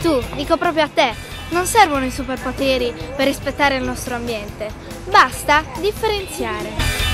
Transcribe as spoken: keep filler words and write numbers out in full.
tu, dico proprio a te, non servono i superpoteri per rispettare il nostro ambiente, basta differenziare.